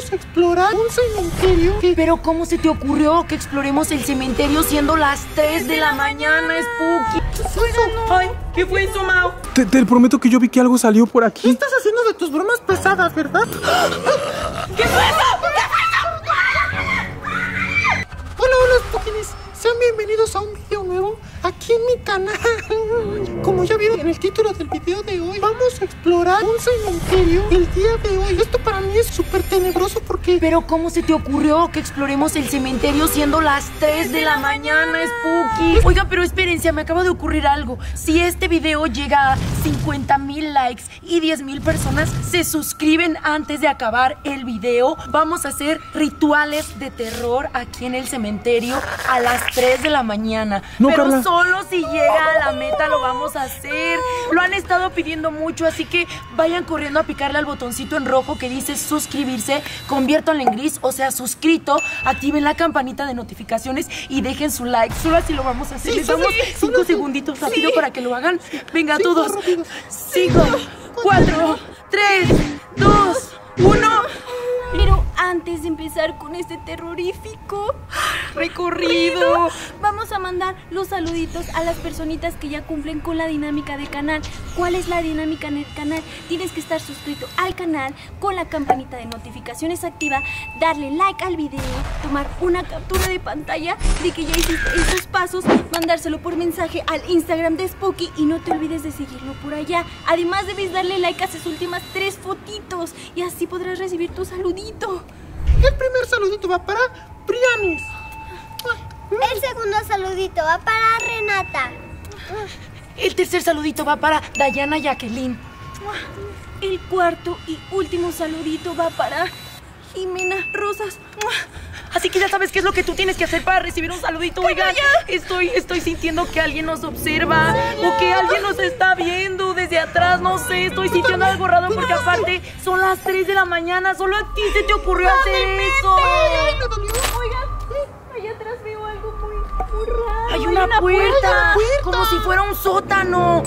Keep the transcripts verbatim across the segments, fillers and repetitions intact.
vamos a explorar un cementerio que... Pero ¿cómo se te ocurrió que exploremos el cementerio siendo las tres de la mañana, Spooky? ¿Qué es eso? Ay, ¿qué fue eso, Mau? Te, te prometo que yo vi que algo salió por ¿Qué aquí. estás haciendo de tus bromas pesadas, verdad? ¿Qué fue eso? Hola, hola, Spookines. Sean bienvenidos a un video nuevo aquí en mi canal. Como ya vieron en el título del video de hoy, vamos a explorar un cementerio el día de hoy. Esto para mí es súper tenebroso porque... Pero ¿cómo se te ocurrió que exploremos el cementerio siendo las tres de la mañana, Spooky? Oiga, pero espérense, me acaba de ocurrir algo. Si este video llega a cincuenta mil likes y diez mil personas se suscriben antes de acabar el video, vamos a hacer rituales de terror aquí en el cementerio a las tres de la mañana. No, Pero Carla. solo si llega a la meta lo vamos a hacer. Lo han estado pidiendo mucho, así que vayan corriendo a picarle al botoncito en rojo que dice suscribirse, conviértanlo en gris, o sea, suscrito, activen la campanita de notificaciones y dejen su like. Solo así lo vamos a hacer. Sí, Les sí, damos sí, cinco solo sí. segunditos rápido Sí. para que lo hagan. Venga, Cinco todos. rápido. Cinco, cuatro, tres, dos, uno. Pero antes de empezar con este terrorífico recorrido, vamos a mandar los saluditos a las personitas que ya cumplen con la dinámica del canal. ¿Cuál es la dinámica en el canal? Tienes que estar suscrito al canal con la campanita de notificaciones activa, darle like al video, tomar una captura de pantalla de que ya hiciste esos pasos, mandárselo por mensaje al Instagram de Spooky y no te olvides de seguirlo por allá. Además debes darle like a sus últimas tres fotitos y así podrás recibir tu saludito. El primer saludito va para Brianis. El segundo saludito va para Renata. El tercer saludito va para Dayana Jacqueline. El cuarto y último saludito va para Jimena Rosas. Así que ya sabes qué es lo que tú tienes que hacer para recibir un saludito. Oigan, estoy, estoy sintiendo que alguien nos observa o que alguien nos está viendo desde atrás. No sé, estoy sintiendo algo raro porque aparte son las tres de la mañana. Solo a ti se te ocurrió hacer eso. Ay, me dolió. Oigan, allá atrás veo algo muy, muy raro. Hay una, puerta, puerta, puerta. como si fuera un sótano.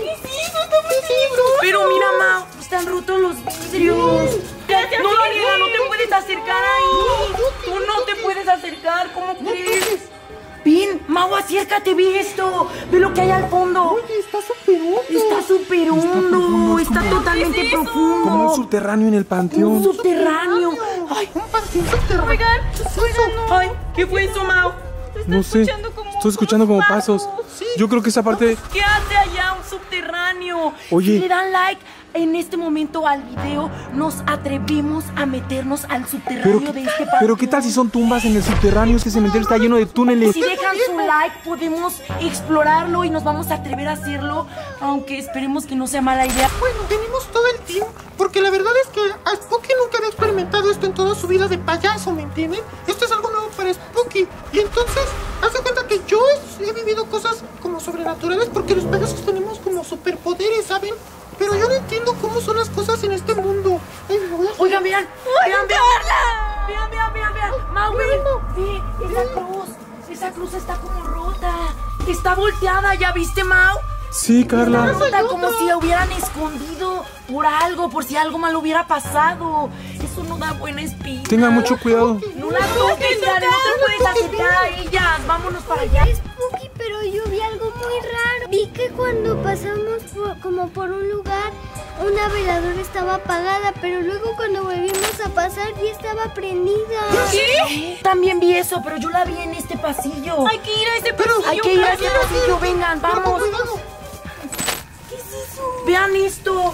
Pero mira, Ma, están rotos los vidrios. No, Daniela, no te puedes acercar ahí. Tú no te puedes acercar, ¿cómo crees? Bien, Mau, acércate, ve esto. Ve lo que hay al fondo. Oye, está súper hondo. Está súper hondo, está totalmente ¿Qué es eso? profundo. Como un subterráneo en el Un panteón. subterráneo. Ay, Un panteón subterráneo. Oigan, ¿Qué es oigan, eso? no. ay, ¿qué fue eso, Mau? Se está No sé. escuchando como Estoy escuchando como pasos. Yo creo que esa parte... ¿Qué hace allá un subterráneo? Oye. Si le dan like en este momento al video, nos atrevimos a meternos al subterráneo Pero, de este panteón. pero ¿qué tal si son tumbas en el subterráneo? Este cementerio está lleno de túneles. Si dejan su like, podemos explorarlo y nos vamos a atrever a hacerlo, aunque esperemos que no sea mala idea. Bueno, venimos todo el team porque la verdad es que a Spooky nunca había experimentado esto en toda su vida de payaso, ¿me entienden? Esto es algo nuevo para Spooky. Y entonces, haz de cuenta que yo he, he vivido cosas como sobrenaturales porque los payasos tenemos como superpoderes, ¿saben? Pero yo no entiendo cómo son las cosas en este mundo. Ay, me voy a... Oigan, vean, vean, vean, vean, vean, vean, vean, Mau, ve, ve, esa cruz, esa cruz está como rota, está volteada, ¿ya viste, Mau? Sí, Carla. Rota como si la hubieran escondido por algo, por si algo malo hubiera pasado. Eso no da buena espina. Tengan mucho cuidado. No la toques, Dani, no te puedes acercar a ellas. Vámonos para allá. Spooky, pero yo vi algo muy raro. Vi que cuando pasamos por- como por un lugar, una veladora estaba apagada, pero luego cuando volvimos a pasar ya estaba prendida. ¿Qué? También vi eso, pero yo la vi en este pasillo. Hay que ir a ese pasillo. Hay que ir a ese pasillo, vengan, Pero con vamos. cuidado. ¿Qué es eso? Vean esto.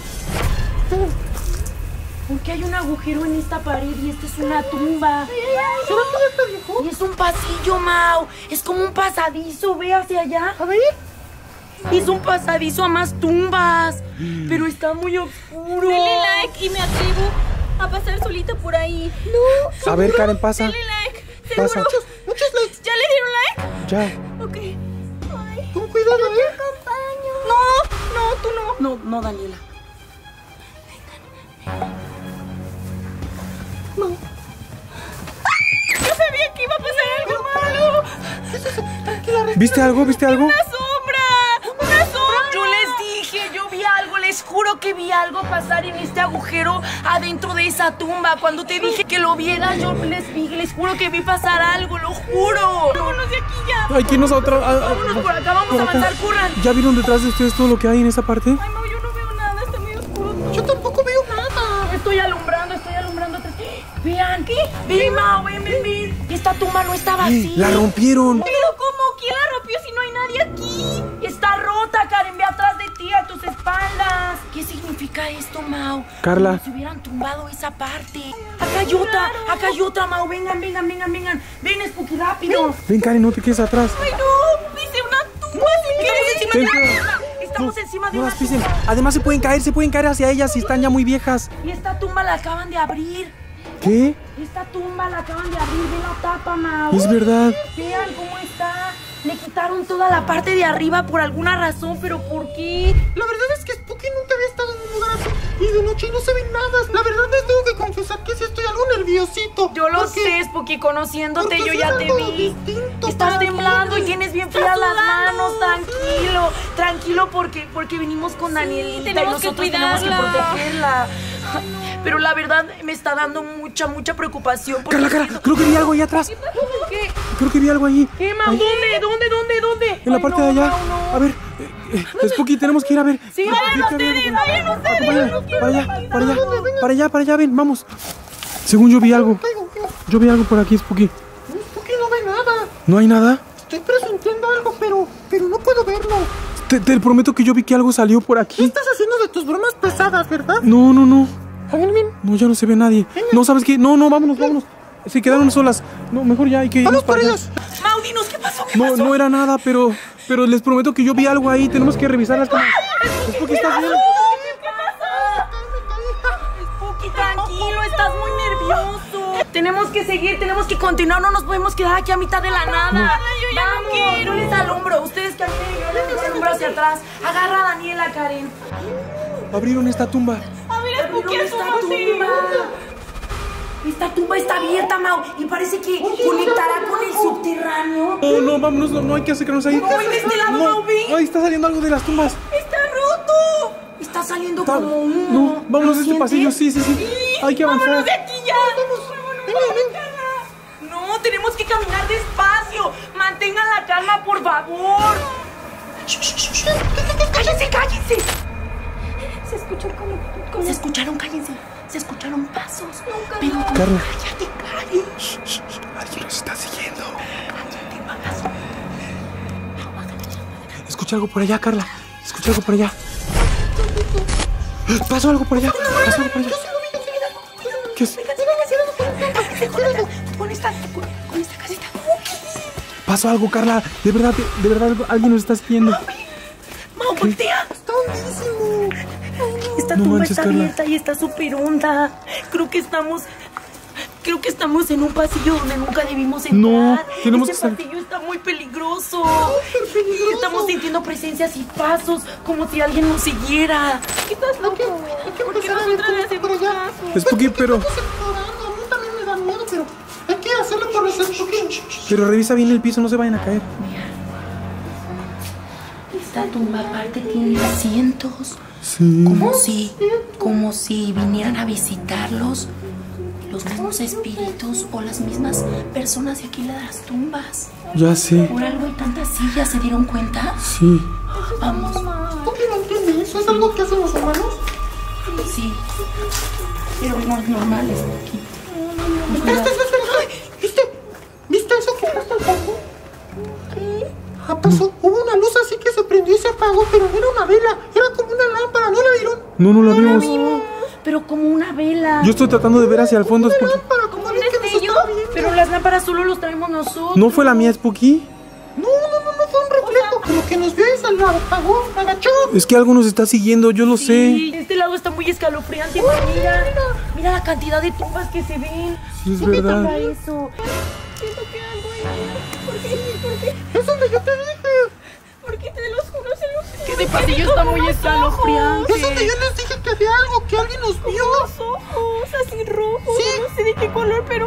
Porque hay un agujero en esta pared y esta es una tumba. ¿Será que ya está viejo? Y es un pasillo, Mau. Es como un pasadizo, ve hacia allá. A ver. Es un pasadizo a más tumbas. Pero está muy oscuro. Denle like y me atrevo a pasar solita por ahí. No. A ver, Karen, pasa. Denle like. Pasa. ¿Seguro? Muchos, muchos likes. ¿Ya le dieron like? Ya. Ok. Ay. Con cuidado, ¿eh? No, no, tú no. No, no, Daniela. Yo sabía que iba a pasar algo malo. ¿Viste algo? ¿Viste algo? ¡Una sombra! ¡Una sombra! Yo les dije, yo vi algo, les juro que vi algo pasar en este agujero adentro de esa tumba. Cuando te dije que lo vieras, yo les vi, les juro que vi pasar algo, lo juro. Vámonos de aquí ya. Hay que irnos a otra... a- a- Vámonos por acá, vamos por a acá. avanzar, corran. ¿Ya vieron detrás de ustedes todo lo que hay en esa parte? Ay, no, yo no veo nada, está muy oscuro todo. Yo tampoco veo nada. Estoy alumbrando, estoy alumbrando atrás. Vean, ¿qué? Ven, Mau, ven, ven, ven. Esta tumba no está vacía. ¡La rompieron! Pero ¿cómo? ¿Quién la rompió si no hay nadie aquí? Está rota, Karen, ve atrás de ti, a tus espaldas. ¿Qué significa esto, Mau? Carla. Como si hubieran tumbado esa parte. Acá hay otra, acá hay otra, Mau. Vengan, vengan, vengan, vengan. Ven, Spooky, rápido. Ven, Karen, no te quedes atrás. Ay, no, dice una tumba. ¿Qué? Ven, Estamos encima de no una las pisen. tumba. Además se pueden caer, se pueden caer hacia ellas si están ya muy viejas. Y esta tumba la acaban de abrir. ¿Qué? Esta tumba la acaban de abrir. Ve la tapa, Mau. Es verdad. Vean cómo está. Le quitaron toda la parte de arriba por alguna razón, pero ¿por qué? La verdad es que Spooky nunca había estado en un lugar así. Y de noche no se ve nada. La verdad les tengo que confesar que sí estoy algo nerviosito. Yo lo Porque- sé, Spooky, conociéndote, porque yo sí ya es te algo vi. distinto Estás para temblando mí. y tienes bien frías las manos, tranquilo. Tranquilo porque, porque vinimos con Danielita y tenemos que nosotros tenemos que cuidarla. protegerla. Pero la verdad me está dando mucha, mucha preocupación. porque Carla, Carla, creo que vi algo ahí atrás. ¿Qué? Creo que vi algo ahí. ¿Qué, Mau? ¿Dónde? ¿Dónde? ¿Dónde? ¿Dónde? En la Ay, parte no, de allá. Mau, no. A ver, eh, eh, Spooky, tenemos que ir a ver. Sí, vayan Vi que había ustedes, algo. vayan ustedes, yo Acompáñame, no quiero para allá, pasar. para allá, para allá, para allá, ven, vamos. Según yo vi algo. Yo vi algo por aquí, Spooky. Spooky no ve nada. ¿No hay nada? Estoy presintiendo algo, pero, pero no puedo verlo. Te, te prometo que yo vi que algo salió por ¿Qué aquí. estás haciendo de tus bromas pesadas, verdad? No, no, no. A ver, ven. No, ya no se ve nadie. No, ¿sabes qué? No, no, vámonos, vámonos. Se quedaron solas. No, mejor ya hay que irnos Vamos por para allá. ellos. Mau, dinos, ¿qué pasó? ¿Qué No, pasó? no era nada, pero pero les prometo que yo vi algo ahí. Tenemos que revisar las cámaras. Spooky, ¿estás bien? Spooky, tranquilo, estás muy nervioso. Tenemos que seguir, tenemos que continuar, no nos podemos quedar aquí a mitad de la nada. yo ya no Vamos, quiero. yo les alumbro, ustedes caminen, yo les alumbro hacia atrás. Agarra a Daniela, Karen. Abrieron esta tumba. A ver, Spooky, Abrieron esta asómate. tumba. Esta tumba está abierta, Mau, y parece que conectará con el subterráneo. No, no, vámonos, no, no hay que acercarnos ahí. No, en este lado, No, Mau, ve. ahí está saliendo algo de las tumbas. ¡Está roto! Está saliendo Está- como un... No, vámonos de este pasillo, sí, sí, sí. Hay que avanzar. ¡Vámonos de aquí ya! No, tenemos que caminar despacio. Mantengan la calma, por favor. Shh, shh, shh, shh. ¡Cállense, cállense! Se escuchó como... como... Se escucharon, cállense. Se escucharon pasos. Pero Carla. cállate, Karen. Alguien nos está siguiendo. Escucha algo por allá, Carla. Escucha algo por allá. Pasó algo por allá. Pasó algo por allá. ¿Qué es? Con esta, con, con esta casita. Pasó algo, Carla. De verdad, de, de verdad, algo- alguien nos está siguiendo. Mau, voltea. Está hondísimo. Esta No tumba manches, está Carla. abierta y está súper honda. Creo que estamos... Creo que estamos en un pasillo donde nunca debimos entrar. No, tenemos Este que sal- pasillo está muy peligroso. Estamos sintiendo presencias y pasos, como si alguien nos siguiera. Estás loco. Hay que ¿Por qué empezar a ver nosotros le cómo por hacemos allá. caso? Spooky, pero, Estamos explorando. A mí también me da miedo, pero hay que hacerlo por los Spooky. pero revisa bien el piso, no se vayan a caer. Esta tumba aparte tiene asientos. Sí. Como si, como si vinieran a visitarlos los mismos espíritus o las mismas personas de aquí de las tumbas. Ya sé. Por algo hay tantas sillas, ¿se dieron cuenta? Sí. Vamos. ¿Spooky no entiende eso? ¿Es algo que hacen los humanos? Sí. Pero no es normal estar aquí. Espera, espera, espera, espera. ¿Viste? ¿Viste eso que pasa al fondo? Ah, pasó. Hubo una luz así que se prendió y se apagó, pero no era una vela. Era como una lámpara. ¿No la vieron? No, no la vimos. Pero como una vela. Yo estoy tratando de ver hacia el fondo, Spooky. Lámpara, como alguien que nos estaba viendo. Pero las lámparas solo los traemos nosotros. ¿No fue la mía, Spooky? No, no, no, no fue un reflejo. Como que nos vio y se lo apagó, se agachó. Es que algo nos está siguiendo, yo lo sé. Sí, este lado está muy escalofriante. Mira, mira la cantidad de tumbas que se ven. Sí, es Mira verdad. eso. Siento que algo hay. ¿Por qué? ¿Por qué? Es donde yo te dije. ¿Por qué te los juro? Se los Que ese pasillo está muy escalofriante. Es donde yo les dije que había algo, que alguien nos vio. Los ojos así rojos. Sí. No sé de qué color, pero...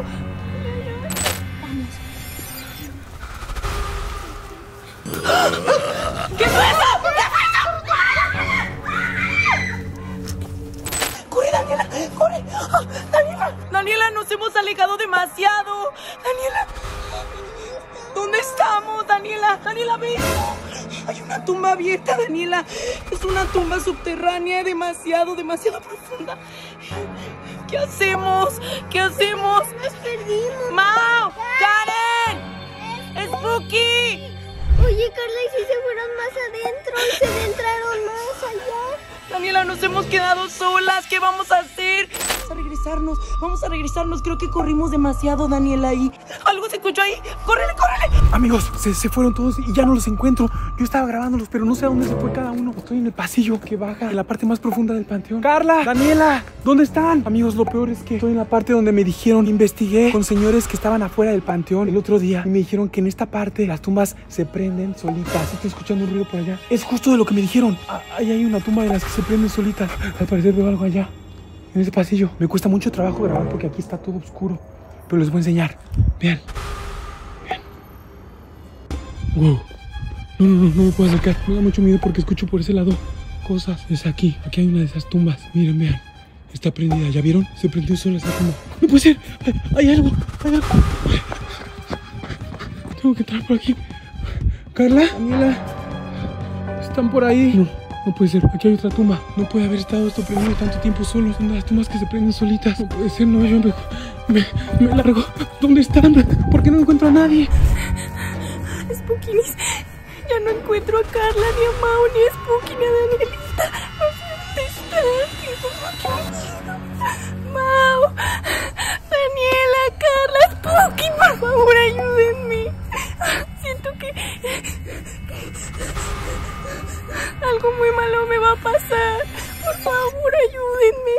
hemos alejado demasiado. Daniela, ¿dónde estamos, Daniela? Daniela, ve. Hay una tumba abierta, Daniela. Es una tumba subterránea demasiado, demasiado profunda. ¿Qué hacemos? ¿Qué hacemos? Nos perdimos. ¡Mau! ¡Karen! ¡Spooky! Oye, Carla, ¿y si se fueron más adentro y se adentraron más allá? Daniela, nos hemos quedado solas. ¿Qué vamos a hacer? Vamos a regresarnos. Vamos a regresarnos. Creo que corrimos demasiado, Daniela, ahí. Algo se escuchó ahí. ¡Córrele, córrele! Amigos, se, se fueron todos y ya no los encuentro. Yo estaba grabándolos, pero no sé a dónde se fue cada uno. Estoy en el pasillo que baja en la parte más profunda del panteón. ¡Carla! ¡Daniela! ¿Dónde están? Amigos, lo peor es que estoy en la parte donde me dijeron, investigué con señores que estaban afuera del panteón el otro día y me dijeron que en esta parte las tumbas se prenden solitas. Estoy escuchando un ruido por allá. Es justo de lo que me dijeron. Ah, ahí hay una tumba de las que se prenden solitas. Al parecer veo algo allá, en ese pasillo. Me cuesta mucho trabajo grabar porque aquí está todo oscuro, pero les voy a enseñar. Vean. Vean. Wow. No, no, no, no me puedo acercar. Me da mucho miedo porque escucho por ese lado cosas. Es aquí. Aquí hay una de esas tumbas. Miren, vean. Está prendida. ¿Ya vieron? Se prendió sola esa tumba. No puede ser. Hay, hay algo. Hay algo. Tengo que entrar por aquí. Carla, Daniela. ¿Están por ahí? No. No puede ser, aquí hay otra tumba. No puede haber estado esto prendido tanto tiempo solo. Son de las tumbas que se prenden solitas. No puede ser, no, yo me, me, me largo. ¿Dónde están? ¿Por qué no encuentro a nadie? Spookinis, ya no encuentro a Carla, ni a Mau, ni a Spooky, ni a Danielita. No sé dónde están. Mau, Daniela, Carla, Spooky, por favor, ayúdenme. Siento que algo muy malo me va a pasar. Por favor, ayúdenme.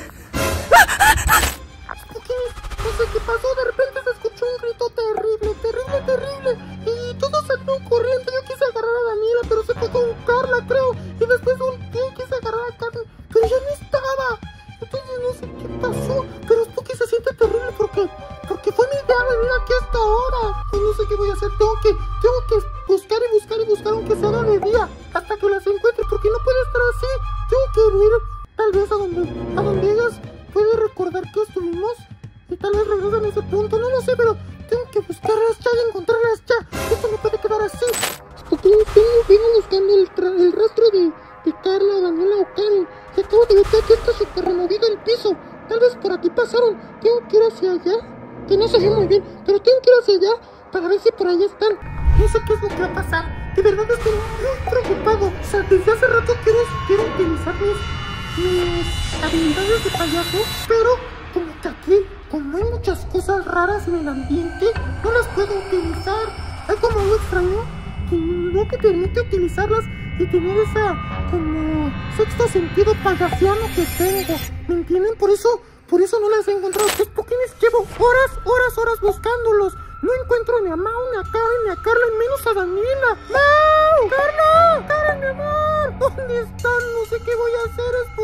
Spooky, no sé qué pasó, de repente se escuchó un grito terrible, terrible, terrible. Y todos salieron corriendo. Yo quise agarrar a Daniela, pero se fue con Carla, creo. Y después un tío quise agarrar a Carla, pero ya no estaba. Entonces no sé qué pasó. Pero Spooky se siente terrible porque, porque fue mi idea venir aquí hasta ahora. Y no sé qué voy a hacer. Tengo que, tengo que buscar y buscar y buscar aunque sea de día, hasta que las encuentre, porque no puede estar así. Tengo que ir tal vez a donde, a donde ellas pueden recordar que estuvimos y tal vez regresan a ese punto, no lo sé, pero tengo que buscarlas ya y encontrarlas ya. Esto no puede quedar así. Porque vengo, vengo buscando el, el rastro de, de Carla, Daniela o Karen. Y acabo de ver que aquí está súper removido el piso. Tal vez por aquí pasaron. Tengo que ir hacia allá, que no se ve muy bien, pero tengo que ir hacia allá para ver si por ahí están. No sé qué es lo que va a pasar. De verdad estoy muy preocupado. O sea, desde hace rato quiero, quiero utilizar mis, mis habilidades de payaso, pero como que aquí, como hay muchas cosas raras en el ambiente, no las puedo utilizar. Hay como algo extraño que no me permite utilizarlas y tener esa como sexto sentido payasiano que tengo. ¿Me entienden? Por eso, por eso no las he encontrado. Pues porque me llevo horas, horas, horas buscándolos. No encuentro ni a Mau, ni a Karen, ni a Carla, y menos a Daniela. ¡Mau! ¡Carla! ¡Karen, mi amor! ¿Dónde están? No sé qué voy a hacer. Es